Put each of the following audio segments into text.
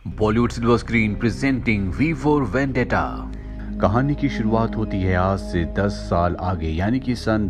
Bollywood silver screen presenting V for Vendetta. कहानी की शुरुआत होती है आज से 10 साल आगे, यानी कि सन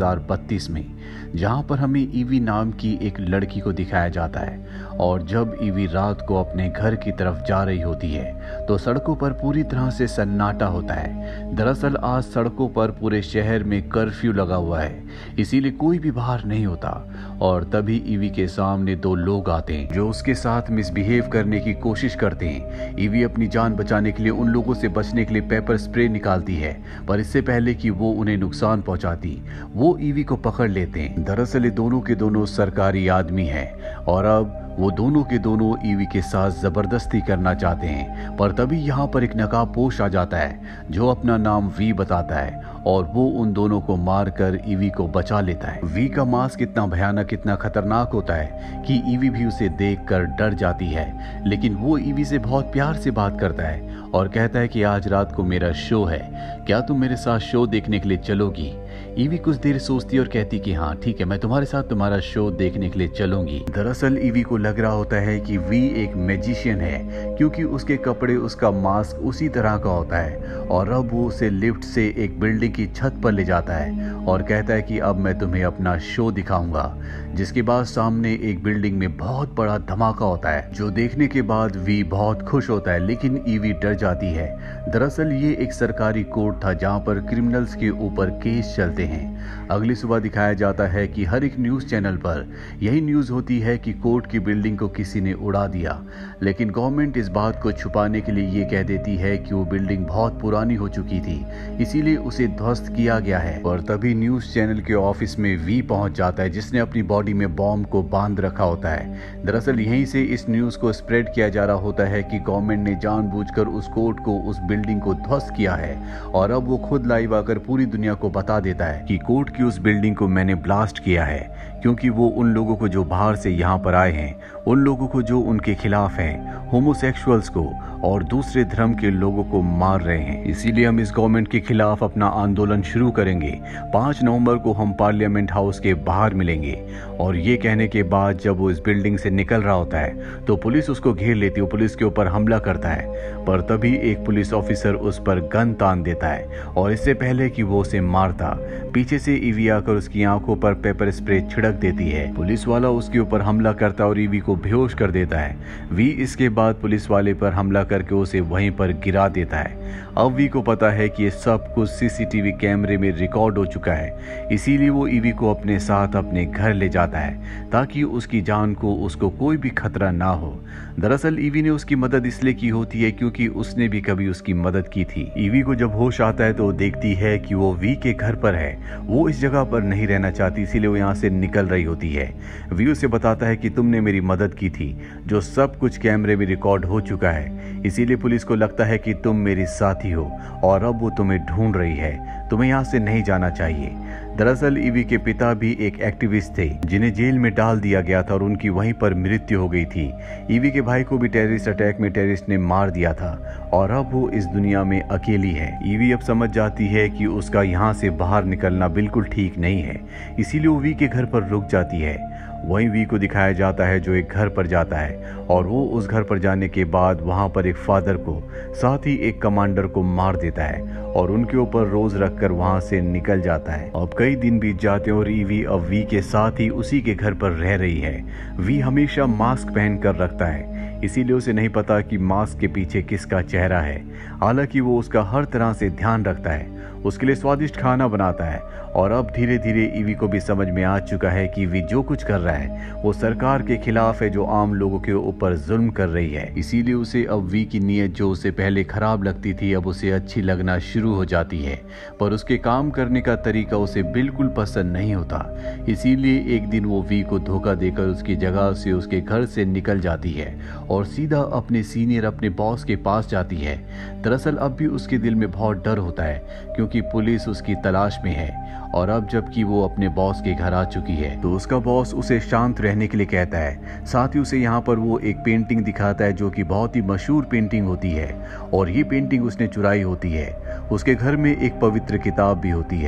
2032 में, जहां पर हमें ईवी नाम की एक लड़की को दिखाया जाता है। और जब ईवी रात को अपने घर की तरफ जा रही होती है तो सड़कों पर पूरी तरह से सन्नाटा होता है। दरअसल आज सड़कों पर पूरे शहर में कर्फ्यू लगा हुआ है, इसीलिए कोई भी बाहर नहीं होता। और तभी ईवी के सामने दो लोग आते हैं जो उसके साथ मिसबिहेव करने की कोशिश करते हैं। ईवी अपनी जान बचाने के लिए उन लोगों से बचने के लिए पेपर स्प्रे निकालती है, पर इससे पहले कि वो उन्हें नुकसान पहुंचाती, वो ईवी को पकड़ लेते हैं। दरअसल ये दोनों के दोनों सरकारी आदमी हैं और अब वो दोनों के दोनों ईवी के साथ जबरदस्ती करना चाहते हैं। पर तभी यहाँ पर एक नकाबपोश आ जाता है जो अपना नाम वी बताता है और वो उन दोनों को मारकर ईवी को बचा लेता है। वी का मास्क इतना भयानक, इतना खतरनाक होता है कि ईवी भी उसे देखकर डर जाती है। लेकिन वो ईवी से बहुत प्यार से बात करता है और कहता है कि आज रात को मेरा शो है, क्या तुम मेरे साथ शो देखने के लिए चलोगी? ईवी कुछ देर सोचती और कहती कि हाँ ठीक है, मैं तुम्हारे साथ तुम्हारा शो देखने के लिए चलूंगी। दरअसल ईवी को लग रहा होता है कि वी एक मैजिशियन है, क्योंकि उसके कपड़े, उसका मास्क उसी तरह का होता है। और अब वो उसे लिफ्ट से एक बिल्डिंग की छत पर ले जाता है और कहता है कि अब मैं तुम्हें अपना शो दिखाऊंगा। जिसके बाद सामने एक बिल्डिंग में बहुत बड़ा धमाका होता है, जो देखने के बाद वी बहुत खुश होता है, लेकिन ईवी डर जाती है। दरअसल ये एक सरकारी कोर्ट था जहाँ पर क्रिमिनल्स के ऊपर केस चलते हैं। अगली सुबह दिखाया जाता है कि हर एक न्यूज चैनल पर यही न्यूज होती है कि कोर्ट की बिल्डिंग को किसी ने उड़ा दिया। लेकिन गवर्नमेंट इस बात को छुपाने के लिए ये कह देती है कि वो बिल्डिंग बहुत पुरानी हो चुकी थी, इसीलिए उसे ध्वस्त किया गया है। और तभी न्यूज चैनल के ऑफिस में वी पहुंच जाता है, जिसने अपनी बॉडी में बॉम्ब को बांध रखा होता है। दरअसल यहीं से इस न्यूज को स्प्रेड किया जा रहा होता है कि गवर्नमेंट ने जानबूझकर उस कोर्ट को, उस बिल्डिंग को ध्वस्त किया है। और अब वो खुद लाइव आकर पूरी दुनिया को बता देता है कि कोर्ट की उस बिल्डिंग को मैंने ब्लास्ट किया है, क्योंकि वो उन लोगों को जो बाहर से यहाँ पर आए हैं, उन लोगों को जो उनके खिलाफ हैं, होमोसेक्सुअल्स को और दूसरे धर्म के लोगों को मार रहे हैं। इसीलिए हम इस गवर्नमेंट के खिलाफ अपना आंदोलन शुरू करेंगे। 5 नवंबर को हम पार्लियामेंट हाउस के बाहर मिलेंगे। और ये कहने के बाद जब वो इस बिल्डिंग से निकल रहा होता है तो पुलिस उसको घेर लेती है, पुलिस के ऊपर हमला करता है। पर तभी एक पुलिस ऑफिसर उस पर गन तान देता है और इससे पहले कि वो उसे मारता, पीछे से ईवी आकर उसकी आंखों पर पेपर स्प्रे छिड़क देती है। पुलिस वाला उसके ऊपर हमला करता है और ईवी को बेहोश कर देता है। वी इसके बाद पुलिस वाले पर हमला करके उसे वहीं पर गिरा देता है। अब वी को पता है कि ये सब कुछ सीसीटीवी कैमरे में रिकॉर्ड हो चुका है, इसीलिए वो ईवी को अपने साथ अपने घर ले जाता है ताकि उसकी जान को, उसको कोई भी खतरा ना हो। दरअसल ईवी ने उसकी मदद इसलिए की होती है क्योंकि उसने भी कभी उसकी मदद की थी। ईवी को जब होश आता है तो वो देखती है कि वो वी के घर पर है। वो इस जगह पर नहीं रहना चाहती, इसीलिए वो यहाँ से निकल रही होती है। वी उसे बताता है कि तुमने मेरी मदद की थी, जो सब कुछ कैमरे में रिकॉर्ड हो चुका है, इसीलिए पुलिस को लगता है कि तुम मेरी साथी हो और अब वो तुम्हें ढूंढ रही है, तुम्हें यहाँ से नहीं जाना चाहिए। दरअसल ईवी के पिता भी एक एक्टिविस्ट थे जिन्हें जेल में डाल दिया गया था और उनकी वहीं पर मृत्यु हो गई थी। ईवी के भाई को भी टेररिस्ट अटैक में टेररिस्ट ने मार दिया था और अब वो इस दुनिया में अकेली है। ईवी अब समझ जाती है कि उसका यहाँ से बाहर निकलना बिल्कुल ठीक नहीं है, इसीलिए वो वी के घर पर रुक जाती है। वहीं वी को दिखाया जाता है जो एक घर पर जाता है और वो उस घर पर जाने के बाद वहां पर एक फादर को, साथ ही एक कमांडर को मार देता है और उनके ऊपर रोज रखकर वहां से निकल जाता है। अब कई दिन बीत जाते हैं और ईवी अब वी के साथ ही उसी के घर पर रह रही है। वी हमेशा मास्क पहन कर रखता है, इसीलिए उसे नहीं पता कि मास्क के पीछे किसका चेहरा है। हालांकि वो उसका हर तरह से ध्यान रखता है, उसके लिए स्वादिष्ट खाना बनाता है। और अब धीरे धीरे ईवी को भी समझ में आ चुका है कि वी जो कुछ कर रहा है वो सरकार के खिलाफ है, जो आम लोगों के ऊपर जुल्म कर रही है। इसीलिए उसे अब वी की नीयत जो उसे पहले खराब लगती थी, अब उसे अच्छी लगना शुरू हो जाती है। पर उसके काम करने का तरीका उसे बिल्कुल पसंद नहीं होता, इसीलिए एक दिन वो वी को धोखा देकर उसकी जगह से, उसके घर से निकल जाती है और सीधा अपने सीनियर, अपने बॉस के पास जाती है। दरअसल अब भी उसके दिल में बहुत डर होता है क्योंकि पुलिस उसकी तलाश में है। और अब जबकि वो अपने बॉस के घर आ चुकी है तो उसका बॉस उसे शांत रहने के लिए कहता है। साथ ही उसे यहाँ पर वो एक पेंटिंग दिखाता है जो कि बहुत ही मशहूर पेंटिंग होती है और ये पेंटिंग उसने चुराई होती है। उसके घर में एक पवित्र किताब भी होती है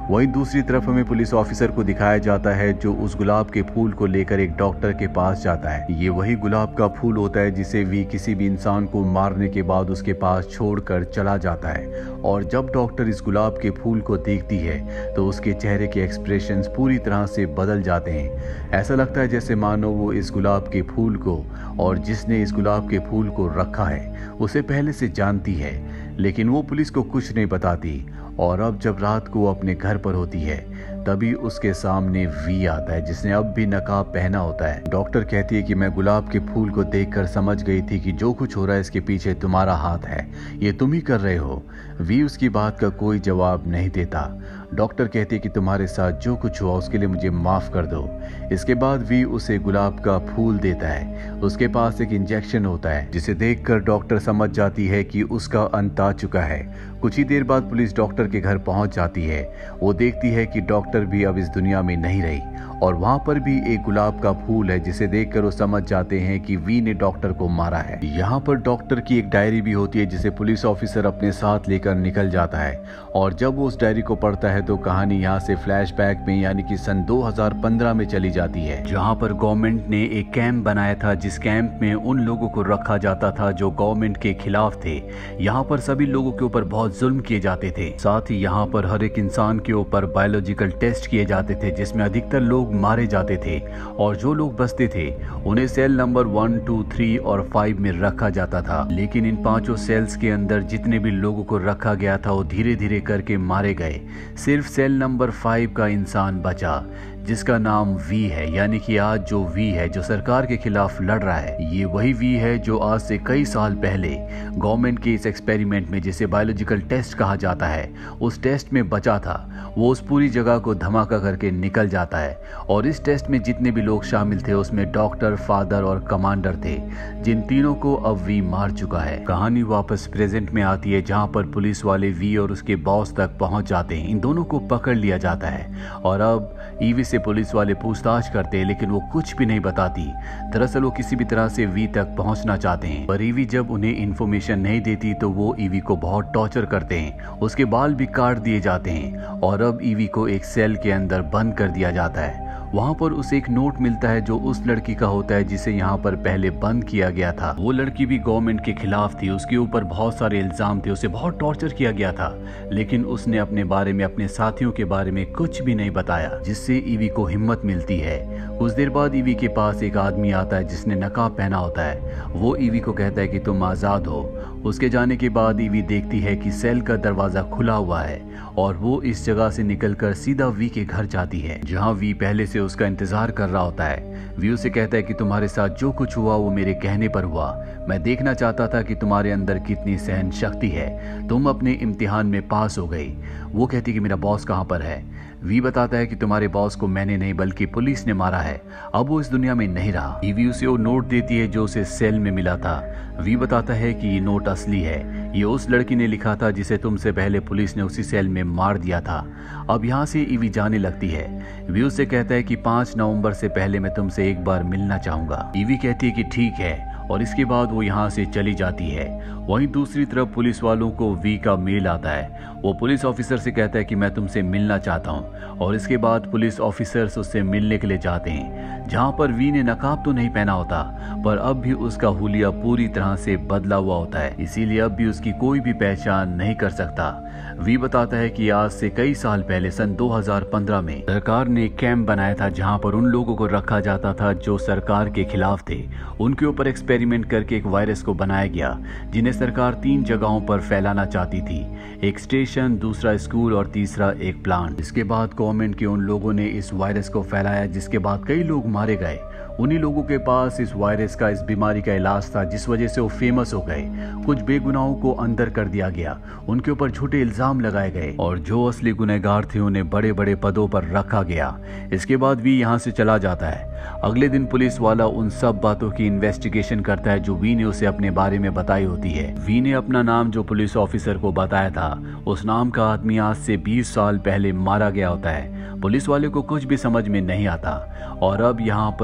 वहीं दूसरी तरफ हमें पुलिस ऑफिसर को दिखाया जाता है जो उस गुलाब के फूल को लेकर एक डॉक्टर के पास जाता है। ये वही गुलाब का फूल होता है जिसे वी किसी भी इंसान को मारने के बाद उसके पास छोड़कर चला जाता है। और जब डॉक्टर इस गुलाब के फूल को देखती है तो उसके चेहरे के एक्सप्रेशंस पूरी तरह से बदल जाते हैं। ऐसा लगता है जैसे मानो वो इस गुलाब के फूल को और जिसने इस गुलाब के फूल को रखा है उसे पहले से जानती है, लेकिन वो पुलिस को कुछ नहीं बताती। और अब जब रात को वो अपने घर पर होती है तभी उसके सामने वी आता है जिसने अब भी नकाब पहना होता है। डॉक्टर कहती है कि मैं गुलाब के फूल को देखकर समझ गई थी कि जो कुछ हो रहा है इसके पीछे तुम्हारा हाथ है, ये तुम ही कर रहे हो। वी उसकी बात का कोई जवाब नहीं देता। डॉक्टर कहती है कि तुम्हारे साथ जो कुछ हुआ उसके लिए मुझे माफ कर दो। इसके बाद वी उसे गुलाब का फूल देता है। उसके पास एक इंजेक्शन होता है जिसे देखकर डॉक्टर समझ जाती है कि उसका अंत आ चुका है। कुछ ही देर बाद पुलिस डॉक्टर के घर पहुंच जाती है। वो देखती है कि डॉक्टर भी अब इस दुनिया में नहीं रही और वहां पर भी एक गुलाब का फूल है जिसे देखकर वो समझ जाते हैं कि वी ने डॉक्टर को मारा है। यहाँ पर डॉक्टर की एक डायरी भी होती है जिसे पुलिस ऑफिसर अपने साथ लेकर निकल जाता है और जब वो उस डायरी को पढ़ता है तो कहानी यहाँ से फ्लैशबैक में यानी कि सन 2015 में चली जाती है, जहाँ पर गवर्नमेंट ने एक कैंप बनाया था जिस कैंप में उन लोगों को रखा जाता था जो गवर्नमेंट के खिलाफ थे। यहाँ पर सभी लोगों के ऊपर बहुत जुल्म किए जाते थे। साथ ही यहाँ पर हर एक इंसान के ऊपर बायोलॉजिकल टेस्ट किए जाते थे जिसमें अधिकतर लोग मारे जाते थे और जो लोग बचते थे उन्हें सेल नंबर 1, 2, 3 और 5 में रखा जाता था। लेकिन इन पांचों सेल्स के अंदर जितने भी लोगों को रखा गया था वो धीरे धीरे करके मारे गए। सिर्फ सेल नंबर 5 का इंसान बचा जिसका नाम वी है, यानी कि आज जो वी है जो सरकार के खिलाफ लड़ रहा है ये वही वी है जो आज से कई साल पहले गवर्नमेंट के इस एक्सपेरिमेंट में जिसे बायोलॉजिकल टेस्ट कहा जाता है उस टेस्ट में बचा था। वो उस पूरी जगह को धमाका करके निकल जाता है और इस टेस्ट में जितने भी लोग शामिल थे उसमें डॉक्टर, फादर और कमांडर थे जिन तीनों को अब वी मार चुका है। कहानी वापस प्रेजेंट में आती है जहां पर पुलिस वाले वी और उसके बॉस तक पहुंच जाते हैं। इन दोनों को पकड़ लिया जाता है और अब ईवी से पुलिस वाले पूछताछ करते हैं लेकिन वो कुछ भी नहीं बताती। दरअसल वो किसी भी तरह से वी तक पहुंचना चाहते हैं पर ईवी जब उन्हें इन्फॉर्मेशन नहीं देती तो वो ईवी को बहुत टॉर्चर करते हैं। उसके बाल भी काट दिए जाते हैं और अब ईवी को एक सेल के अंदर बंद कर दिया जाता है। वहाँ पर उसे एक नोट मिलता है जो उस लड़की का होता है जिसे यहाँ पर पहले बंद किया गया था। वो लड़की भी गवर्नमेंट के खिलाफ थी, उसके ऊपर बहुत सारे इल्जाम थे, उसे बहुत टॉर्चर किया गया था लेकिन उसने अपने बारे में, अपने साथियों के बारे में कुछ भी नहीं बताया जिससे ईवी को हिम्मत मिलती है। कुछ देर बाद ईवी के पास एक आदमी आता है जिसने नकाब पहना होता है। वो ईवी को कहता है कि तुम आजाद हो। उसके जाने के बाद ईवी देखती है कि सेल का दरवाजा खुला हुआ है और वो इस जगह से निकलकर सीधा वी के घर जाती है जहां वी पहले से उसका इंतजार कर रहा होता है। वी उसे कहता है कि तुम्हारे साथ जो कुछ हुआ वो मेरे कहने पर हुआ। मैं देखना चाहता था कि तुम्हारे अंदर कितनी सहन शक्ति है। तुम अपने इम्तिहान में पास हो गई। वो कहती कि मेरा बॉस कहाँ पर है। वी बताता है कि तुम्हारे बॉस को मैंने नहीं बल्कि पुलिस ने मारा है, अब वो इस दुनिया में नहीं रहा। ईवी उसे वो नोट देती है जो उसे सेल में मिला था। वी बताता है कि ये नोट असली है, ये उस लड़की ने लिखा था जिसे तुमसे पहले पुलिस ने उसी सेल में मार दिया था। अब यहाँ से ईवी जाने लगती है। वी उससे कहता है कि 5 नवंबर से पहले मैं तुमसे एक बार मिलना चाहूंगा। ईवी कहती है कि ठीक है और इसके बाद वो यहाँ से चली जाती है। वहीं दूसरी तरफ पुलिस वालों को वी का मेल आता है। वो पुलिस ऑफिसर से कहता है कि मैं तुमसे मिलना चाहता हूँ और इसके बाद पुलिस ऑफिसर्स उससे मिलने के लिए जाते हैं जहाँ पर वी ने नकाब तो नहीं पहना होता पर अब भी उसका हुलिया पूरी तरह से बदला हुआ होता है, इसीलिए अब भी उसकी कोई भी पहचान नहीं कर सकता। वी बताता है कि आज से कई साल पहले सन 2015 में सरकार ने एक कैंप बनाया था जहाँ पर उन लोगों को रखा जाता था जो सरकार के खिलाफ थे। उनके ऊपर एक्सपेरिमेंट करके एक वायरस को बनाया गया जिन्हें सरकार 3 जगहों पर फैलाना चाहती थी, एक स्टेशन, दूसरा स्कूल और तीसरा एक प्लांट। इसके बाद गवर्नमेंट के उन लोगों ने इस वायरस को फैलाया जिसके बाद कई लोग मारे गए। उन्हीं लोगों के पास इस वायरस का, इस बीमारी का इलाज था जिस वजह से वो फेमस हो गए। कुछ बेगुनाहों को अंदर कर दिया गया, उनके ऊपर झूठे इल्जाम लगाए गए और जो असली गुनहगार थे उन्हें बड़े बड़े पदों पर रखा गया। इसके बाद वी यहाँ से चला जाता है। अगले दिन पुलिस वाला उन सब बातों की इन्वेस्टिगेशन करता है जो वी ने उसे अपने बारे में बताई होती है। वी ने अपना नाम जो पुलिस ऑफिसर को बताया था उस नाम का आदमी आज से 20 साल पहले मारा गया होता है। पुलिस वाले को कुछ भी समझ में नहीं आता और अब यहाँ पर 5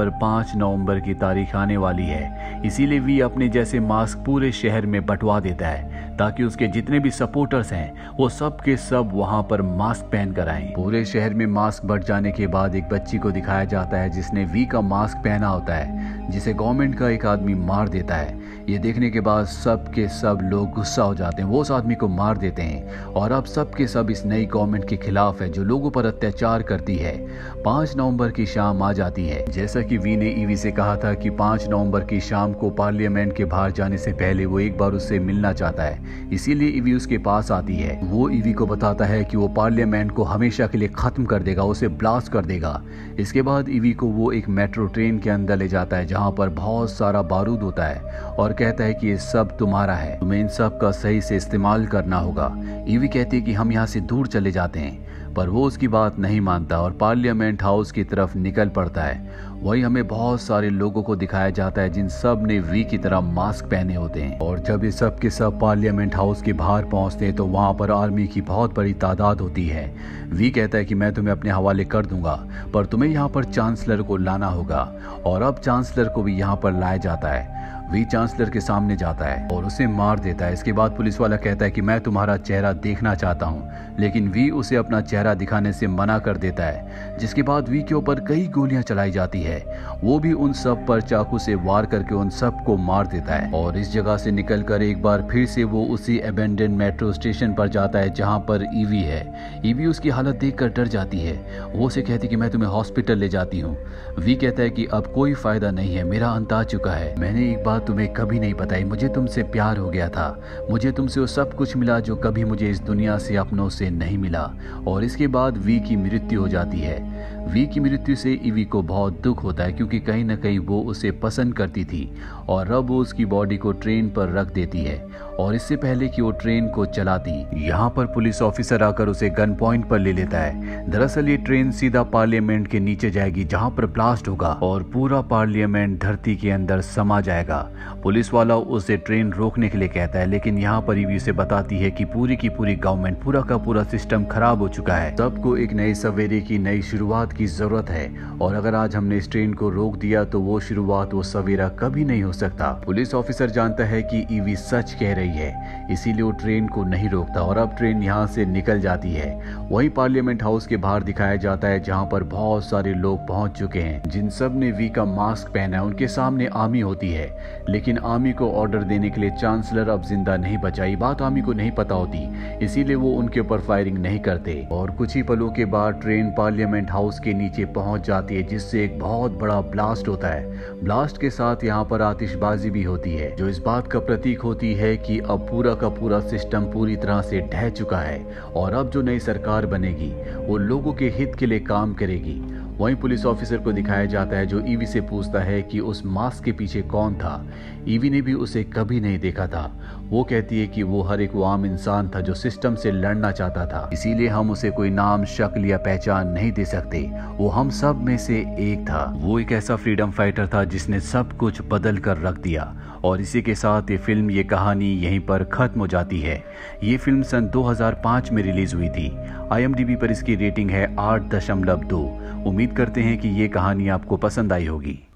5 नवंबर की तारीख आने वाली है, इसीलिए वी अपने जैसे मास्क पूरे शहर में बंटवा देता है ताकि उसके जितने भी सपोर्टर्स हैं वो सब के सब वहां पर मास्क पहन कर आए। पूरे शहर में मास्क बंट जाने के बाद एक बच्ची को दिखाया जाता है जिसने वी का मास्क पहना होता है, जिसे गवर्नमेंट का एक आदमी मार देता है। ये देखने के बाद सब के सब लोग गुस्सा हो जाते हैं, वो उस आदमी को मार देते हैं और अब सब के सब इस नई गवर्नमेंट के खिलाफ है जो लोगों पर अत्याचार करती है। 5 नवंबर की शाम आ जाती है। जैसा कि वी ने ईवी से कहा था कि 5 नवंबर की शाम को पार्लियामेंट के बाहर जाने से पहले वो एक बार उससे मिलना चाहता है, इसीलिए ईवी उसके पास आती है। वो ईवी को बताता है कि वो पार्लियामेंट को हमेशा के लिए खत्म कर देगा, उसे ब्लास्ट कर देगा। इसके बाद ईवी को वो एक मेट्रो ट्रेन के अंदर ले जाता है जहां पर बहुत सारा बारूद होता है और कहता है कि ये सब तुम्हारा है, तुम्हें इन सब का सही से इस्तेमाल करना होगा। ईवी कहती है कि हम यहाँ से दूर चले जाते हैं, पर वो उसकी बात नहीं मानता और पार्लियामेंट हाउस की तरफ निकल पड़ता है। वही हमें बहुत सारे लोगों को दिखाया जाता है जिन सब ने वी की तरह मास्क पहने होते हैं और जब ये सब के सब पार्लियामेंट हाउस के बाहर पहुंचते हैं तो वहां पर आर्मी की बहुत बड़ी तादाद होती है। वी कहता है कि मैं तुम्हें अपने हवाले कर दूंगा, पर तुम्हें यहाँ पर चांसलर को लाना होगा और अब चांसलर को भी यहाँ पर लाया जाता है। वी चांसलर के सामने जाता है और उसे मार देता है। इसके बाद पुलिस वाला कहता है कि मैं तुम्हारा चेहरा देखना चाहता हूँ, लेकिन वी उसे अपना चेहरा दिखाने से मना कर देता है, जिसके बाद वी के ऊपर कई गोलियां चलाई जाती है। वो भी उन सब पर चाकू से वार करके उन सब को मार देता है और इस जगह से निकलकर एक बार फिर से वो उसी अबेंडन मेट्रो स्टेशन पर जाता है जहाँ पर ईवी है। ईवी उसकी हालत देखकर डर जाती है। वो उसे कहती कि मैं तुम्हें हॉस्पिटल ले जाती हूँ। वी कहता है कि अब कोई फायदा नहीं है, मेरा अंत आ चुका है। मैंने एक बात तुम्हें कभी नहीं बताई, मुझे तुमसे प्यार हो गया था, मुझे तुमसे वो सब कुछ मिला जो कभी मुझे इस दुनिया से अपनों से नहीं मिला। और इसके बाद वी की मृत्यु हो जाती है। वी की मृत्यु से ईवी को बहुत दुख होता है क्योंकि कहीं ना कहीं वो उसे पसंद करती थी और अब वो उसकी बॉडी को ट्रेन पर रख देती है और इससे पहले कि वो ट्रेन को चलाती, यहाँ पर पुलिस ऑफिसर आकर उसे गन पॉइंट पर ले लेता है। दरअसल ये ट्रेन सीधा पार्लियामेंट के नीचे जाएगी जहाँ पर ब्लास्ट होगा और पूरा पार्लियामेंट धरती के अंदर समा जाएगा। पुलिस वाला उसे ट्रेन रोकने के लिए कहता है, लेकिन यहाँ पर ईवी उसे बताती है कि पूरी की पूरी गवर्नमेंट, पूरा का पूरा सिस्टम खराब हो चुका है, सबको एक नए सवेरे की नई शुरुआत की जरूरत है और अगर आज हमने इस ट्रेन को रोक दिया तो वो शुरुआत, वो सवेरा कभी नहीं हो सकता। पुलिस ऑफिसर जानता है कि ईवी सच कह रही है, इसीलिए वो ट्रेन को नहीं रोकता और अब ट्रेन यहाँ से निकल जाती है। वहीं पार्लियामेंट हाउस के बाहर दिखाया जाता है जहाँ पर बहुत सारे लोग पहुंच चुके हैं जिन सब ने वी का मास्क पहना है। उनके सामने आर्मी होती है, लेकिन आर्मी को ऑर्डर देने के लिए चांसलर अब जिंदा नहीं बचा। ये बात आर्मी को नहीं पता होती, इसीलिए वो उनके ऊपर फायरिंग नहीं करते और कुछ ही पलों के बाद ट्रेन पार्लियामेंट हाउस के नीचे पहुंच जाती है जिससे एक बहुत बड़ा ब्लास्ट होता है। ब्लास्ट के साथ यहाँ पर आतिशबाजी भी होती है जो इस बात का प्रतीक होती है कि अब पूरा का पूरा सिस्टम पूरी तरह से ढह चुका है और अब जो नई सरकार बनेगी वो लोगों के हित के लिए काम करेगी। वहीं पुलिस ऑफिसर को दिखाया जाता है जो ईवी से पूछता है कि उस मास्क के पीछे कौन था। ईवी ने भी उसे कभी नहीं देखा था। वो कहती है कि वो हर एक वो आम इंसान था जो सिस्टम से लड़ना चाहता था, इसीलिए हम उसे कोई नाम, शक्ल या पहचान नहीं दे सकते। वो हम सब में से एक था। वो एक ऐसा फ्रीडम फाइटर था जिसने सब कुछ बदल कर रख दिया। और इसी के साथ ये फिल्म, ये कहानी यहीं पर खत्म हो जाती है। ये फिल्म सन 2005 में रिलीज हुई थी। IMDb पर इसकी रेटिंग है 8.2। उम्मीद करते हैं कि ये कहानी आपको पसंद आई होगी।